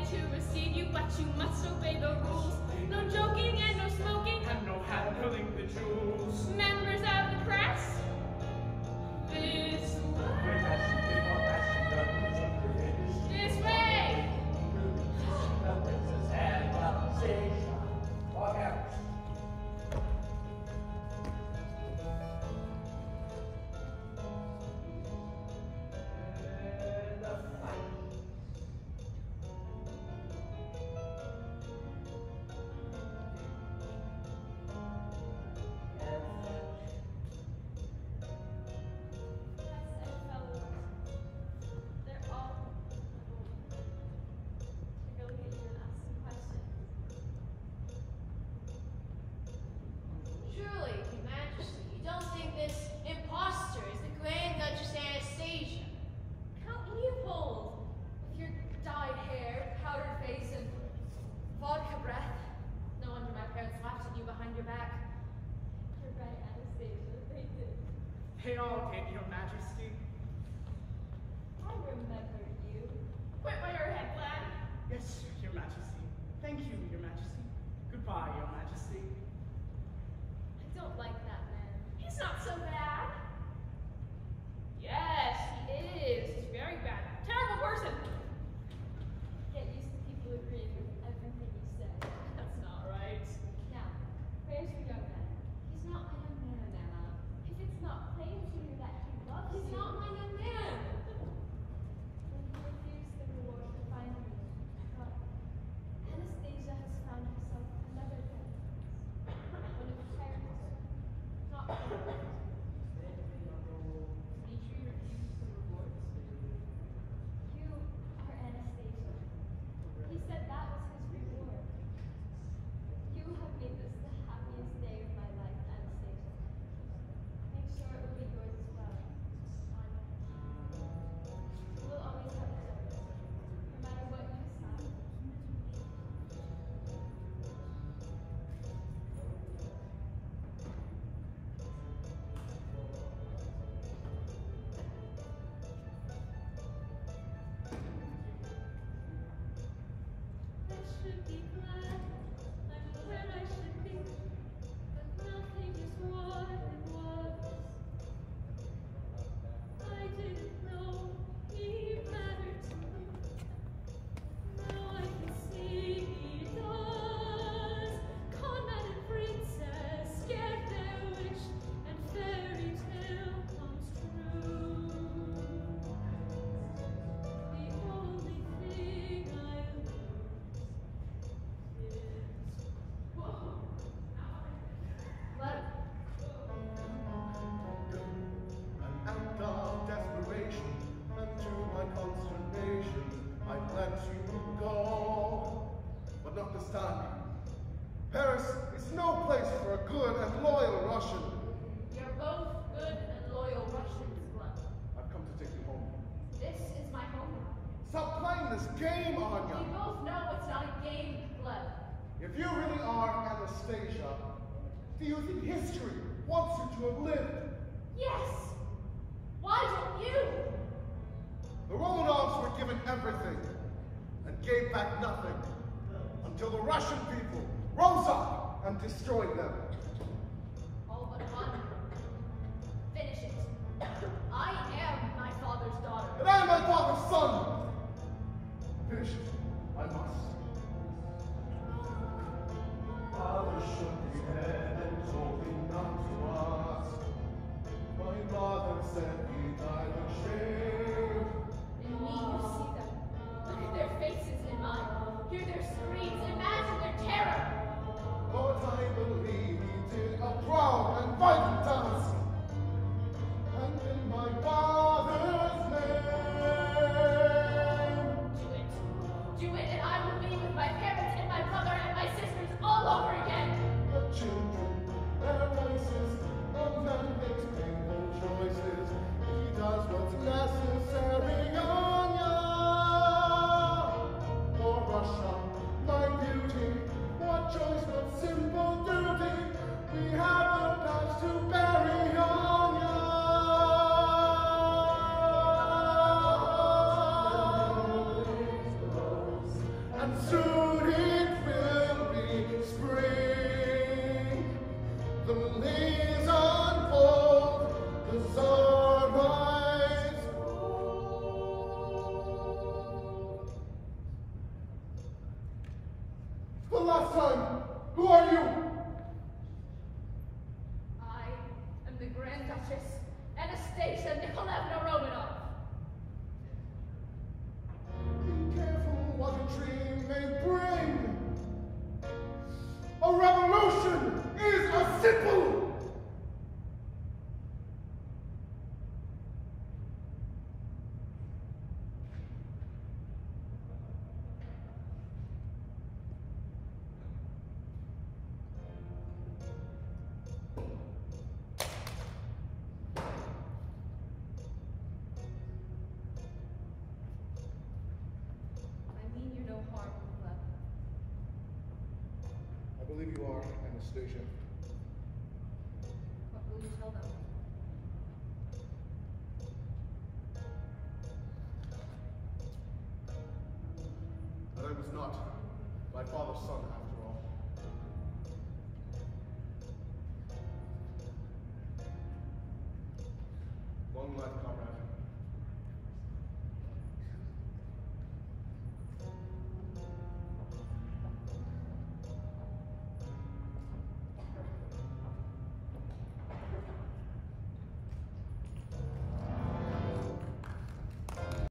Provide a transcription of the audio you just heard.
to receive you, but you must obey the rules. No joking and no smoking. And no handling the jewels. Members of the press, this way. This way. Walk out. Surely, Your Majesty, you don't think this impostor is the Grand Duchess Anastasia? Count Leopold, with your dyed hair, powdered face, and vodka breath. No wonder my parents laughed at you behind your back. You're right, Anastasia, they did. They all did, Your Majesty. I remember you. Quit while your head, lad. Yes, Your Majesty. Thank you, Your Majesty. Goodbye, Your Majesty. I don't like that man. He's not so bad. Yes, he is. He's very bad. Terrible person. Get used to people agreeing with everything you say. That's not right. Now, where's your young man? He's not my young man, Anna. If it's not plain to you that he loves you. He's not my young man! When he refused the reward for finding me, I thought, Anastasia has found herself another friend. One of parents, not one. Dmitri refused the reward. You are Anastasia. He said that was his reward. You have made this the happiest day of my life, Anastasia. Make sure it will be yours as well. You will always have each other, no matter what you decide. I should be glad I'm where I should be, but nothing is what it was. I didn't know he mattered to me. Now I can see he does. Conrad and princess scared their wish, and fairy tale comes true. The only thing I An act of desperation, and to my consternation, I let you go. But not this time. Paris is no place for a good and loyal Russian. You're both good and loyal Russians, Gleb. I've come to take you home. This is my home now. Stop playing this game, We Anya. both know it's not a game, Gleb. If you really are Anastasia, do you think history wants you to have lived? Yes! Why don't you? The Romanovs were given everything and gave back nothing until the Russian people rose up and destroyed them. All but one. Finish it. I am my father's daughter. And I am my father's son. Finish it. I must. Father shook his head and told me not to ask. My mother said he died of shame. In me, you see them. Look at their faces in mine. Hear their screams. Imagine their terror. But I believe time. Who are you? I am the Grand Duchess Anastasia Nikolaevna Romanov. Be careful what a dream may bring. A revolution is a simple. I mean you no harm, Clem. I believe you are, Anastasia. What will you tell them? That I was not my father's son after all. Long life, comrade.